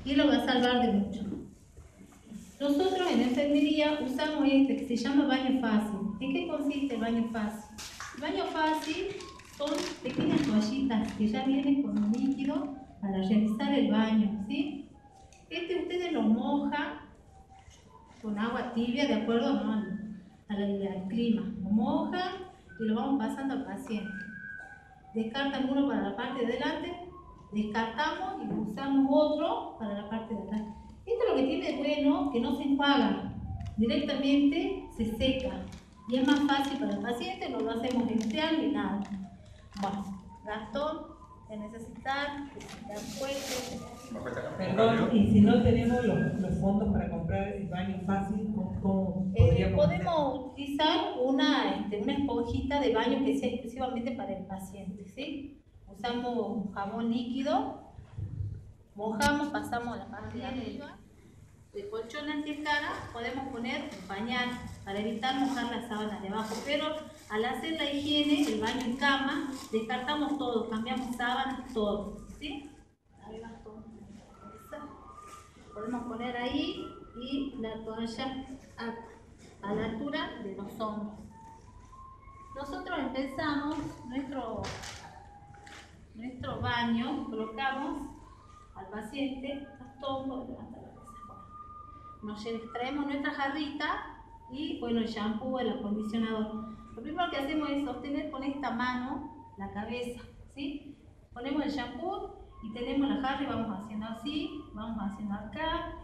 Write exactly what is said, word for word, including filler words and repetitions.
y lo va a salvar de mucho. Nosotros en enfermería usamos este que se llama baño fácil. ¿En qué consiste el baño fácil? El baño fácil son pequeñas toallitas que ya vienen con un líquido para realizar el baño, ¿sí? Este ustedes lo mojan con agua tibia, de acuerdo, ¿no?, al, al, al clima. Lo mojan y lo vamos pasando al paciente. Descartan uno para la parte de adelante, descartamos y usamos otro para la parte de atrás. Esto es lo que tiene de bueno, que no se enjuaga, directamente se seca y es más fácil para el paciente, no lo hacemos enfriar ni nada. Bueno, Gastón, de necesitar, necesitar fuentes. Perdón, y si no tenemos los, los fondos para comprar el baño fácil, ¿cómo, cómo Eh, podríamos podemos utilizar una, este, una esponjita de baño que sea exclusivamente para el paciente, ¿sí? Usamos jabón líquido, mojamos, pasamos a la parte de arriba. De colchón antiescara podemos poner un pañal para evitar mojar las sábanas de abajo, pero al hacer la higiene, el baño en cama, descartamos todo, cambiamos sábanas, todo, ¿sí? Arriba todo. Podemos poner ahí y la toalla a, a la altura de los hombros. Nosotros empezamos nuestro, nuestro baño, colocamos al paciente, Gastón, levanta la cabeza. Nos extraemos nuestra jarrita y bueno, el shampoo, el acondicionador. Lo primero que hacemos es sostener con esta mano la cabeza, ¿sí? Ponemos el shampoo y tenemos la jarra y vamos haciendo así, vamos haciendo acá,